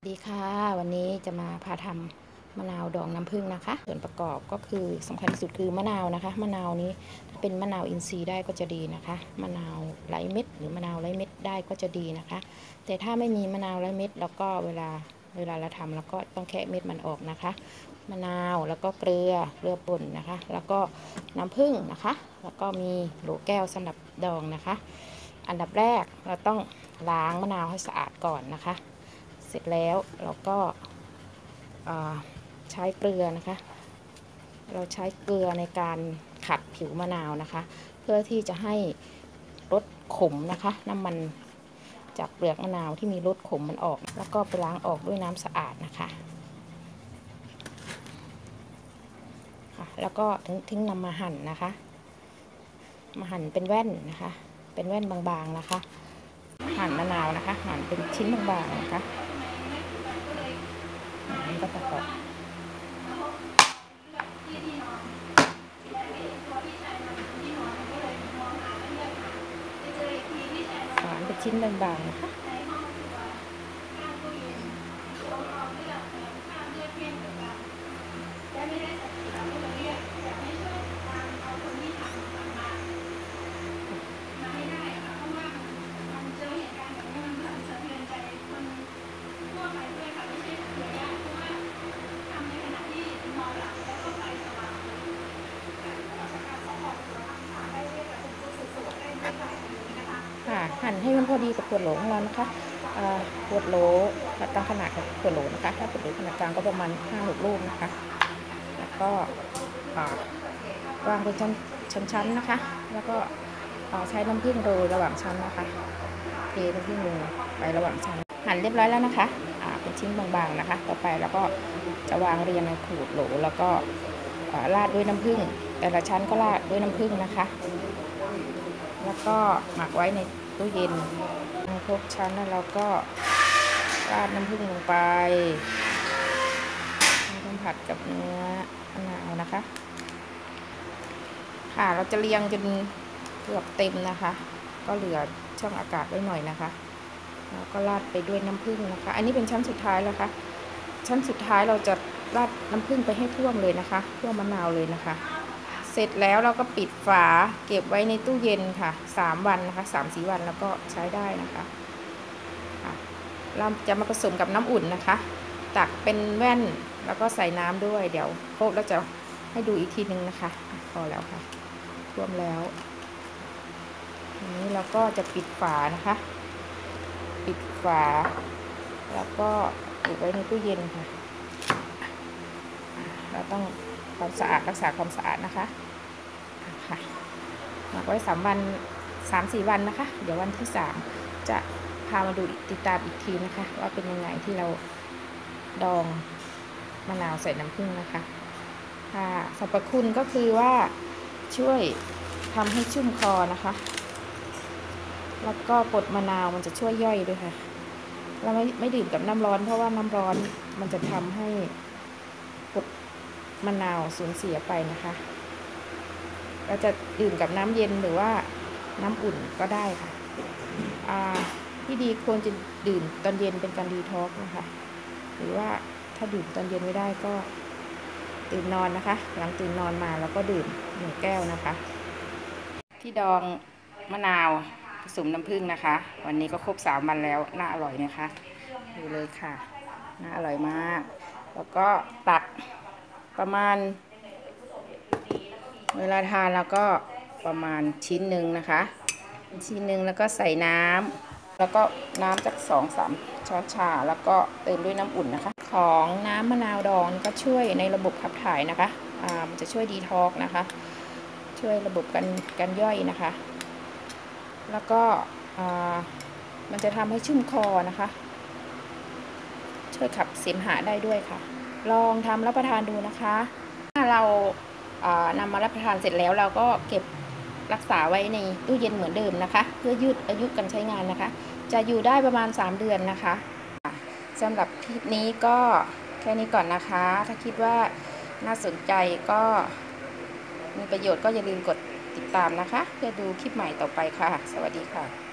ดีค่ะวันนี้จะมาพาทำมะนาวดองน้ำผึ้งนะคะส่วนประกอบก็คือสำคัญที่สุดคือมะนาวนะคะมะนาวนี้ถ้าเป็นมะนาวอินทรีย์ได้ก็จะดีนะคะมะนาวไร้เม็ดหรือมะนาวไร้เม็ดได้ก็จะดีนะคะแต่ถ้าไม่มีมะนาวไร้เม็ดแล้วก็เวลาเราทำแล้วก็ต้องแคะเม็ดมันออกนะคะมะนาวแล้วก็เกลือป่นนะคะแล้วก็น้ำผึ้งนะคะแล้วก็มีโหลแก้วสำหรับดองนะคะอันดับแรกเราต้องล้างมะนาวให้สะอาดก่อนนะคะเสร็จแล้วเราก็ใช้เกลือนะคะเราใช้เกลือในการขัดผิวมะนาวนะคะเพื่อที่จะให้ลดขมนะคะน้ำมันจากเปลือกมะนาวที่มีรสขมมันออกแล้วก็ไปล้างออกด้วยน้ำสะอาดนะคะแล้วก็ถึงนำมาหั่นนะคะมาหั่นเป็นแว่นนะคะเป็นแว่นบางๆนะคะหั่นมะนาวนะคะหั่นเป็นชิ้นบางๆนะคะนี่ก็ประกอบหั่นเป็นชิ้นบางๆนะคะหั่นให้มันพอดีกับขวดโหลของเรานะคะขวดโหลตามขนาดของขวดโหลนะคะถ้าขวดโหลขนาดกลางก็ประมาณ 5-6 ลูกนะคะแล้วก็วางเป็นชั้นๆนะคะแล้วก็ใช้น้ำผึ้งโรยระหว่างชั้นนะคะเทน้ำผึ้งลงไประหว่างชั้นหั่นเรียบร้อยแล้วนะคะเป็นชิ้นบางๆนะคะต่อไปแล้วก็จะวางเรียงในขวดโหลแล้วก็ราดด้วยน้ำผึ้งแต่ละชั้นก็ราดด้วยน้ำผึ้งนะคะแล้วก็หมักไว้ในตู้เย็นครบชั้นแล้วเราก็ราดน้ำผึ้งลงไปต้องผัดกับเนื้อมะนาวนะคะค่ะเราจะเรียงจนเกือบเต็มนะคะก็เหลือช่องอากาศไว้หน่อยนะคะแล้วก็ราดไปด้วยน้ำผึ้งนะคะอันนี้เป็นชั้นสุดท้ายแล้วค่ะชั้นสุดท้ายเราจะราดน้ำผึ้งไปให้ท่วมเลยนะคะท่วมมะนาวเลยนะคะเสร็จแล้วเราก็ปิดฝาเก็บไว้ในตู้เย็นค่ะ3 วันนะคะ3-4 วันแล้วก็ใช้ได้นะคะเราจะมาผสมกับน้ำอุ่นนะคะตักเป็นแว่นแล้วก็ใส่น้ำด้วยเดี๋ยวโคกแล้วจะให้ดูอีกทีนึงนะคะพอแล้วค่ะท่วมแล้วทีนี้เราก็จะปิดฝานะคะปิดฝาแล้วก็เก็บไว้ในตู้เย็นค่ะเราต้องความสะอาดรักษาความสะอาดนะคะค่ะหมักไว้3 วัน3-4 วันนะคะเดี๋ยววันที่3จะพามาดูติดตามอีกทีนะคะว่าเป็นยังไงที่เราดองมะนาวใส่น้ำผึ้งนะคะค่ะสรรพคุณก็คือว่าช่วยทำให้ชุ่มคอนะคะแล้วก็กรดมะนาวมันจะช่วยย่อยด้วยค่ะเราไม่ดื่มกับน้ำร้อนเพราะว่าน้ำร้อนมันจะทำให้กรดมะนาวสูญเสียไปนะคะเราจะดื่มกับน้ำเย็นหรือว่าน้ำอุ่นก็ได้ค่ะที่ดีควรจะดื่มตอนเย็นเป็นการดีท็อกซ์นะคะหรือว่าถ้าดื่มตอนเย็นไม่ได้ก็ตื่นนอนนะคะหลังตื่นนอนมาแล้วก็ดื่ม1 แก้วนะคะที่ดองมะนาวผสมน้ำผึ้งนะคะวันนี้ก็ครบ3 วันแล้วน่าอร่อยนะคะดูเลยค่ะน่าอร่อยมากแล้วก็ตักประมาณเวลาทานแล้วก็ประมาณชิ้นหนึ่งนะคะชิ้นหนึ่งแล้วก็ใส่น้ำแล้วก็น้ำจาก2-3 ช้อนชาแล้วก็เติมด้วยน้ำอุ่นนะคะของน้ำมะนาวดองก็ช่วยในระบบขับถ่ายนะคะมันจะช่วยดีท็อกซ์นะคะช่วยระบบการย่อยนะคะแล้วก็มันจะทำให้ชุ่มคอนะคะช่วยขับเสมหะได้ด้วยค่ะลองทำรับประทานดูนะคะถ้าเรานำมารับประทานเสร็จแล้วเราก็เก็บรักษาไว้ในตู้เย็นเหมือนเดิมนะคะเพื่อยืดอายุการใช้งานนะคะจะอยู่ได้ประมาณ3 เดือนนะคะสำหรับคลิปนี้ก็แค่นี้ก่อนนะคะถ้าคิดว่าน่าสนใจก็มีประโยชน์ก็อย่าลืมกดติดตามนะคะเพื่อดูคลิปใหม่ต่อไปค่ะสวัสดีค่ะ